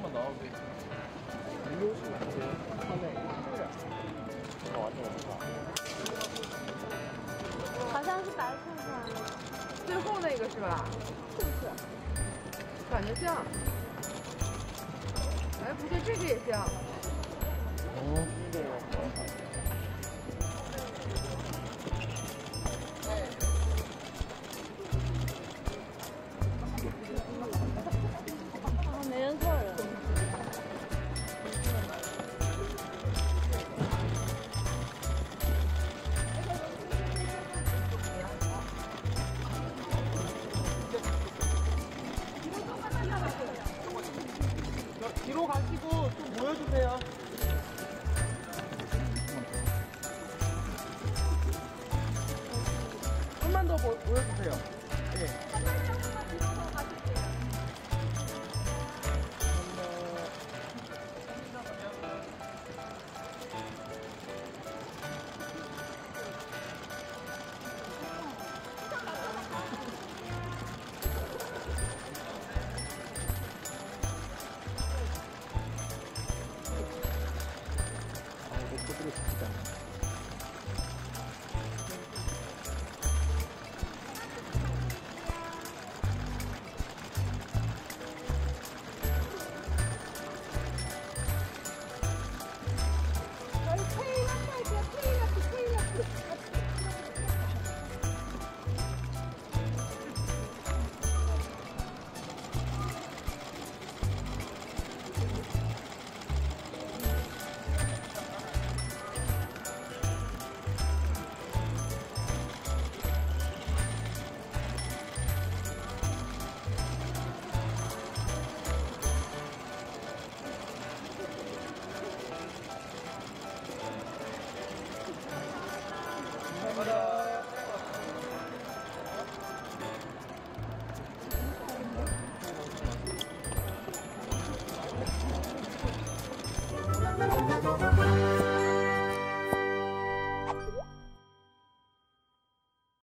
나오게. 好像是白兔是吧？ 最后那个是吧？ 是不是？ 感觉像。哎，不对，这个也像。 哦，这个。 没认错人。 뒤로 가시고 좀 모여주세요. 좀만 더 모여주세요. 네. 목소리가 좋지 않아. 감사합니다.